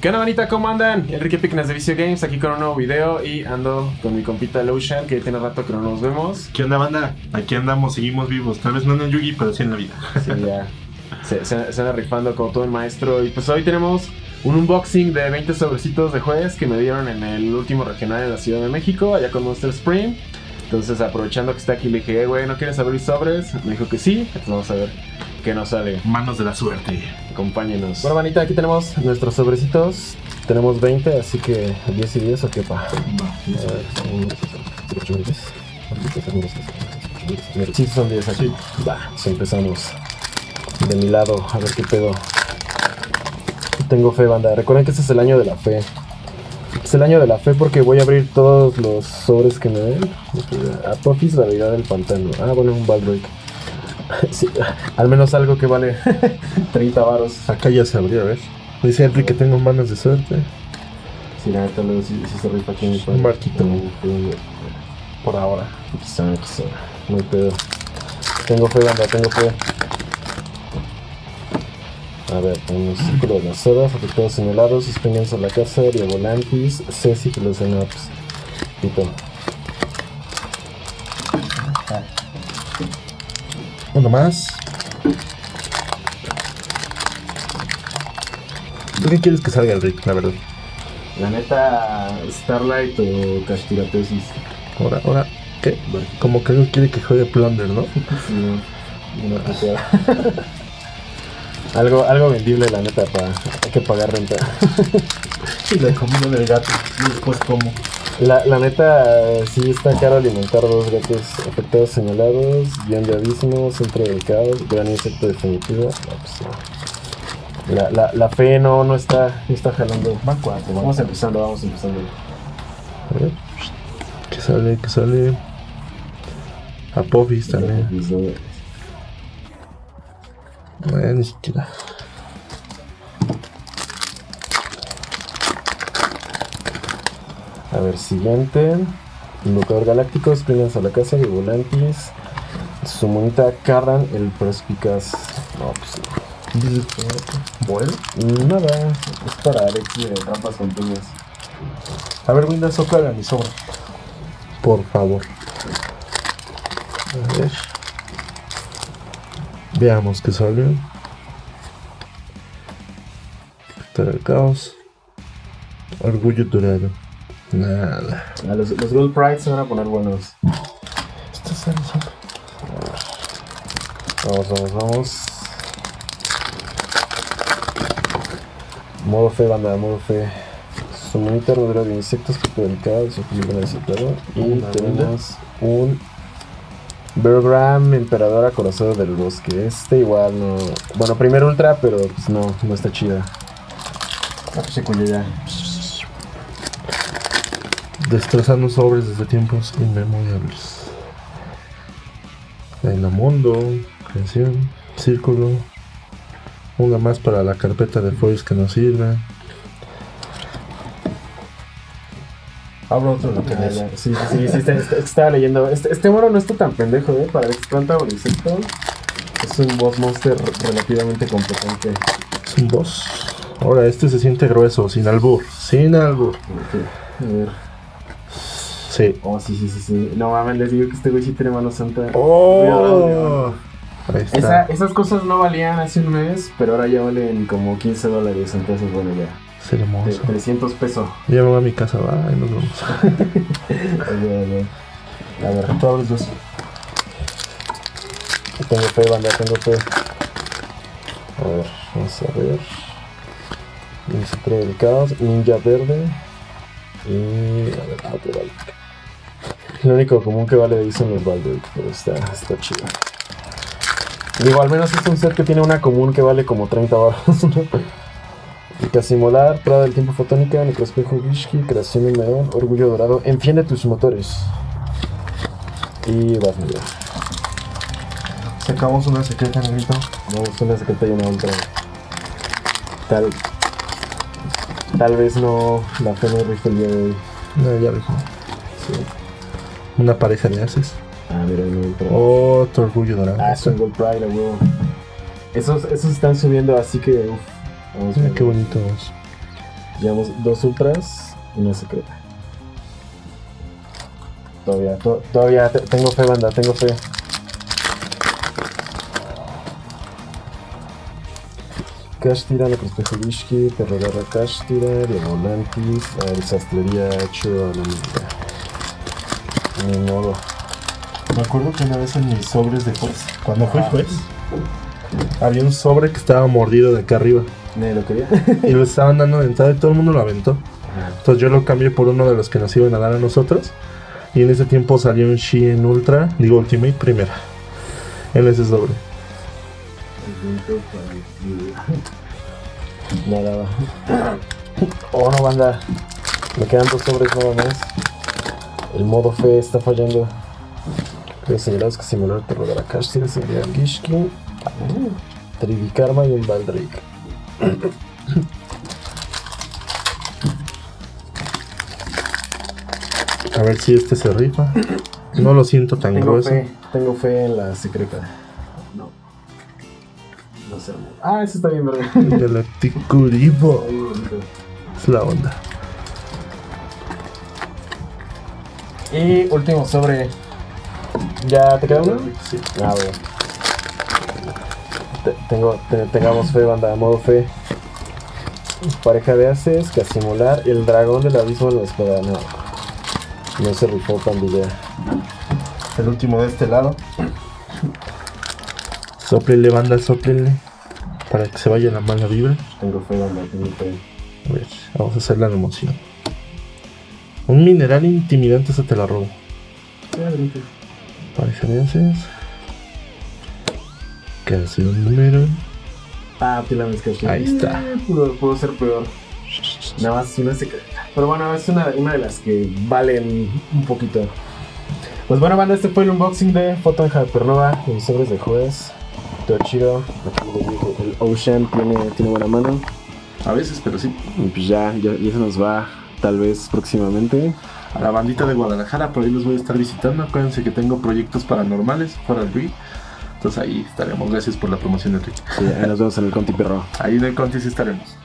¿Qué onda, manita? ¿Cómo andan? Enrique Picnas de Vicio Games, aquí con un nuevo video y ando con mi compita Lotion, que tiene rato que no nos vemos. ¿Qué onda, banda? Aquí andamos, seguimos vivos. Tal vez no en el Yugi, pero sí en la vida. Sí, ya. Se anda rifando como todo el maestro. Y pues hoy tenemos un unboxing de 20 sobrecitos de jueves que me dieron en el último regional en la Ciudad de México, allá con Monster Spring. Entonces, aprovechando que está aquí, le dije, güey, ¿no quieres abrir sobres? Me dijo que sí, entonces vamos a ver qué nos sale. Manos de la suerte. Acompáñenos. Bueno, manita, aquí tenemos nuestros sobrecitos. Tenemos 20, así que 10 y 10, ¿o qué pa? Sí, son 10 aquí. Va, pues empezamos. De mi lado, a ver qué pedo. Tengo fe, banda. Recuerden que este es el año de la fe. Es el año de la fe porque voy a abrir todos los sobres que me den. Apophis, la deidad del pantano. Ah, bueno, un Baldrick. Sí, al menos algo que vale 30 varos. Acá ya se abrió, a ver. Dice Enrique que tengo manos de suerte. Sí, la neta luego sí se rifa aquí en mi Un marquito. Por ahora. Quizá. Muy pedo. Tengo fe, banda, tengo fe. A ver, tenemos Círculo de las Horas, Afectados Señalados, Suspendidos a la Casa, Diavolantis, Ceci, Filocenops. Pito. Uno más. ¿Tú qué quieres que salga el Rick, la verdad? La neta, Starlight o Castiratesis. Ahora, ¿qué? Como que algo quiere que juegue Plunder, ¿no? Sí, una puteada. Algo vendible, la neta, hay que pagar renta. Y la comida del gato. Y después como. La neta, sí está caro alimentar dos gatos. Afectados Señalados, Guión de Abismo, Centro del Caos, Gran Insecto Definitivo. No, pues no. La fe no está jalando. Van 4. Vamos empezando. A ver. ¿Qué sale? Apophis también. Bueno, ni siquiera. A ver, siguiente. Invocador Galáctico, Springans a la Casa, Diavolantis. Su monita Carran, el Perspicaz. No, pues no. Bueno. Nada, es para Alexi de Trampas con Tuñas. A ver, Windows, sopla a mi sobra. Por favor. A ver. Veamos qué salió. Todo el caos. Orgullo dorado. Nada. Los Gold Prides se van a poner buenos. Estos son. Vamos. Modo fe, banda, modo fe. Su monita rodero de insectos, fruto del caos, equilibrio necesitado. Y tenemos un Bergram, Emperador Acorazado del Bosque. Este igual no. Bueno, primer ultra, pero pues no está chida. Se cuello ya. Destrozando sobres desde tiempos inmemoriales. Mundo, creación, círculo. Una más para la carpeta de foils que nos sirve. Abro otro lo que es. Sí, estaba leyendo. Este mono no está tan pendejo, para el planta o insecto. Es un boss monster relativamente competente. Es un boss. Ahora este se siente grueso, sin albur. Okay. A ver. Sí. Oh, sí. No mames, les digo que este güey sí tiene mano santa. ¡Oh! Ahí está. Esas cosas no valían hace un mes, pero ahora ya valen como $15. Entonces, bueno, ya. Es hermoso. 300 pesos. Ya me voy a mi casa, va, y nos vamos. A ver, tú abres dos. tengo fe, banda, tengo fe. A ver, vamos a ver. Centro del Caos, Ninja Verde. Y a ver, otro Baldrick. Lo único común que vale de ahí son los Baldrick, pero está chido. Digo, al menos es un set que tiene una común que vale como 30 baros. Casimolar, Prada del Tiempo Fotónica, Necrospejo Wishki, Creación de Meón, Orgullo Dorado. Enciende tus motores. Y vas a ver. Sacamos una secreta, negrito. Vamos, una secreta y una ultra. Tal vez no la fe no rife el día de hoy. No, ya dejó. Sí. Una pareja de haces. Ah, mira, una ultra. Otro orgullo dorado. Ah, es un Gold Pride, huevo. Esos están subiendo, así que Mira qué bonitos. Llevamos 2 ultras y una secreta. Todavía tengo fe, banda, tengo fe. Kashtira, Necrospejovishki, Terrorara Kashtira, Diabolantis, Sastrería, Chua, la mierda. Ni modo. Me acuerdo que una vez en mis sobres de juez, cuando fui juez, había un sobre que estaba mordido de acá arriba. Nadie lo quería. Y lo estaban dando de entrada y todo el mundo lo aventó. Entonces yo lo cambié por uno de los que nos iban a dar a nosotros. Y en ese tiempo salió un Shein Ultra, digo Ultimate primera. En ese sobre. Nada. Oh no, banda. Me quedan 2 sobres nada más. El modo fe está fallando. Creo señalados que simular el terror de la Kashtira sería Gishki, Trivikarma y un Baldric. A ver si este se rifa. No lo siento tan grueso. Tengo fe en la secreta. No. No sé. Ese está bien, ¿verdad? Galacticuribo. Es la onda. Y último sobre. ¿Ya te queda uno? Sí. Bueno. Tengamos fe, banda, modo fe. Pareja de haces, Casimular, el dragón del abismo en la espada. No se rifó, pandilla. El último de este lado. Sóplele, banda, sóplele. Para que se vaya la mala vibra. Tengo fe, banda, tengo fe. A ver, vamos a hacer la emoción. Un mineral intimidante, eso te la robo. Pareja de haces. Canción número. Te la mezclaste. Ahí está. Pudo ser peor. Nada más una secreta. Pero bueno, es una de las que valen un poquito. Pues bueno, banda, este fue el unboxing de Photon Hypernova con sobres de juez. Todo chido. Aquí les digo, el Ocean tiene buena mano. A veces, pero sí. Y pues ya se nos va, tal vez próximamente. A la bandita de Guadalajara, por ahí los voy a estar visitando. Acuérdense que tengo proyectos paranormales fuera del RIG. Entonces ahí estaremos. Gracias por la promoción del RIG. Sí, ahí nos vemos en el Conti Perro. Ahí en el Conti sí estaremos.